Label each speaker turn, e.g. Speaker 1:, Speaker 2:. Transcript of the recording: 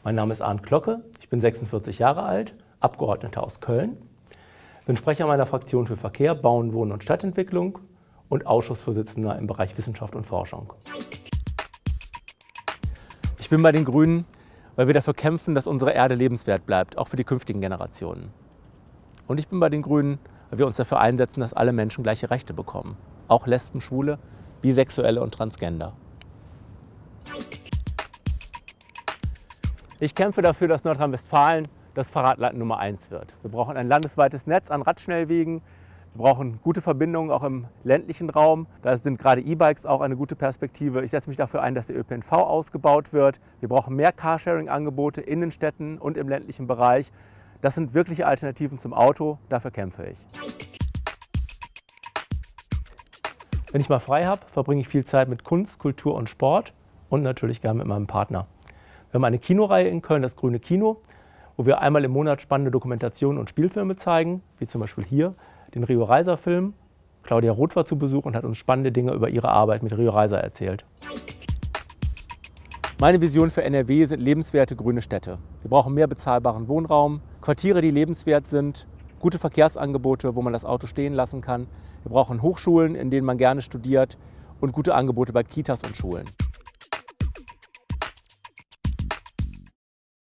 Speaker 1: Mein Name ist Arndt Glocke, ich bin 46 Jahre alt, Abgeordneter aus Köln, bin Sprecher meiner Fraktion für Verkehr, Bauen, Wohnen und Stadtentwicklung und Ausschussvorsitzender im Bereich Wissenschaft und Forschung. Ich bin bei den Grünen, weil wir dafür kämpfen, dass unsere Erde lebenswert bleibt, auch für die künftigen Generationen. Und ich bin bei den Grünen, weil wir uns dafür einsetzen, dass alle Menschen gleiche Rechte bekommen. Auch Lesben, Schwule, Bisexuelle und Transgender. Ich kämpfe dafür, dass Nordrhein-Westfalen das Fahrradland Nummer 1 wird. Wir brauchen ein landesweites Netz an Radschnellwegen. Wir brauchen gute Verbindungen auch im ländlichen Raum. Da sind gerade E-Bikes auch eine gute Perspektive. Ich setze mich dafür ein, dass der ÖPNV ausgebaut wird. Wir brauchen mehr Carsharing-Angebote in den Städten und im ländlichen Bereich. Das sind wirkliche Alternativen zum Auto. Dafür kämpfe ich. Wenn ich mal frei habe, verbringe ich viel Zeit mit Kunst, Kultur und Sport und natürlich gerne mit meinem Partner. Wir haben eine Kinoreihe in Köln, das Grüne Kino, wo wir einmal im Monat spannende Dokumentationen und Spielfilme zeigen, wie zum Beispiel hier den Rio Reiser-Film. Claudia Roth war zu Besuch und hat uns spannende Dinge über ihre Arbeit mit Rio Reiser erzählt. Meine Vision für NRW sind lebenswerte grüne Städte. Wir brauchen mehr bezahlbaren Wohnraum, Quartiere, die lebenswert sind, gute Verkehrsangebote, wo man das Auto stehen lassen kann. Wir brauchen Hochschulen, in denen man gerne studiert und gute Angebote bei Kitas und Schulen.